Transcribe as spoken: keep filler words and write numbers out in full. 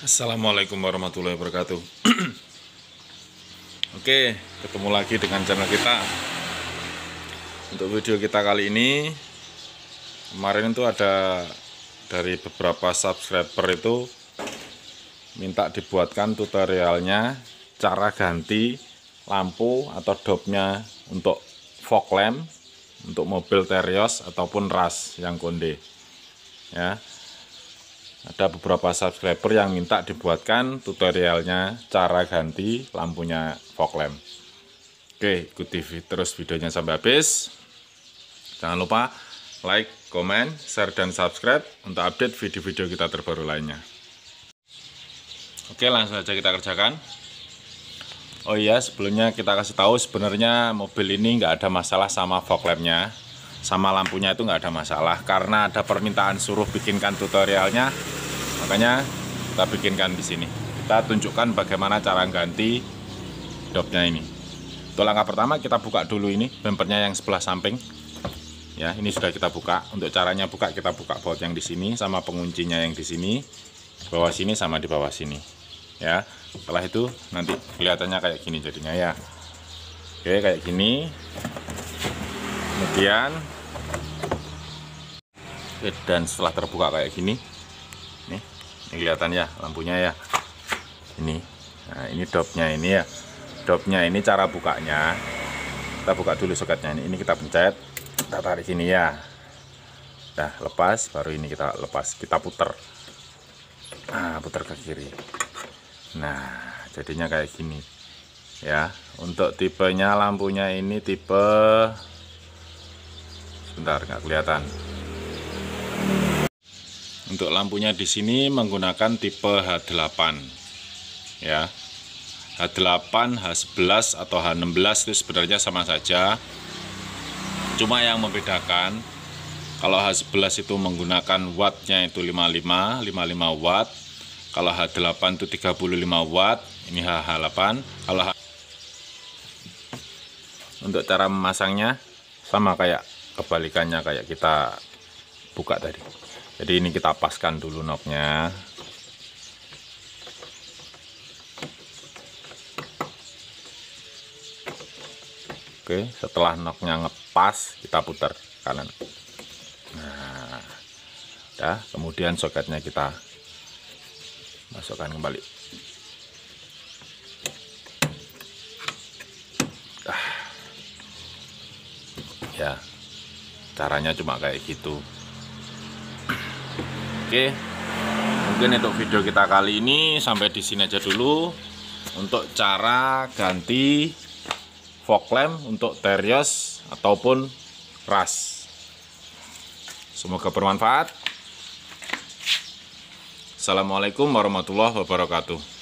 Assalamualaikum warahmatullahi wabarakatuh. Oke, ketemu lagi dengan channel kita. Untuk video kita kali ini, kemarin itu ada dari beberapa subscriber itu minta dibuatkan tutorialnya cara ganti lampu atau dopnya untuk fog lamp untuk mobil Terios ataupun Rush yang konde ya. Ada beberapa subscriber yang minta dibuatkan tutorialnya cara ganti lampunya fog lamp. Oke, ikuti terus videonya sampai habis. Jangan lupa like, komen, share, dan subscribe untuk update video-video kita terbaru lainnya. Oke, langsung aja kita kerjakan. Oh iya, sebelumnya kita kasih tahu sebenarnya mobil ini nggak ada masalah sama fog lampnya, sama lampunya itu nggak ada masalah, karena ada permintaan suruh bikinkan tutorialnya, makanya kita bikinkan di sini. Kita tunjukkan bagaimana cara ganti dopnya ini. Untuk langkah pertama kita buka dulu ini bumpernya yang sebelah samping. Ya, ini sudah kita buka. Untuk caranya buka, kita buka baut yang di sini sama penguncinya yang di sini, bawah sini sama di bawah sini. Ya, setelah itu nanti kelihatannya kayak gini jadinya ya. Oke, kayak gini. Kemudian dan setelah terbuka kayak gini, nih, ini kelihatan ya lampunya ya. Ini, nah ini dopnya ini ya. Dopnya ini cara bukanya. Kita buka dulu soketnya ini. Ini kita pencet, kita tarik sini ya. Nah, lepas, baru ini kita lepas, kita puter. Nah, puter ke kiri. Nah, jadinya kayak gini ya. Untuk tipenya lampunya ini tipe, sebentar nggak kelihatan. Untuk lampunya di sini menggunakan tipe H delapan ya. H delapan, H sebelas atau H enam belas itu sebenarnya sama saja. Cuma yang membedakan, kalau H sebelas itu menggunakan wattnya itu lima puluh lima, lima puluh lima watt. Kalau H delapan itu tiga puluh lima watt, ini H delapan. Kalau H... Untuk cara memasangnya sama kayak kebalikannya kayak kita buka tadi. Jadi ini kita paskan dulu knob-nya. Oke, setelah knob-nya ngepas, kita putar kanan. Nah, udah, kemudian soketnya kita masukkan kembali. Ah. Ya, caranya cuma kayak gitu. Oke, mungkin untuk video kita kali ini sampai di sini aja dulu. Untuk cara ganti fog lamp untuk Terios ataupun Rush. Semoga bermanfaat. Assalamualaikum warahmatullahi wabarakatuh.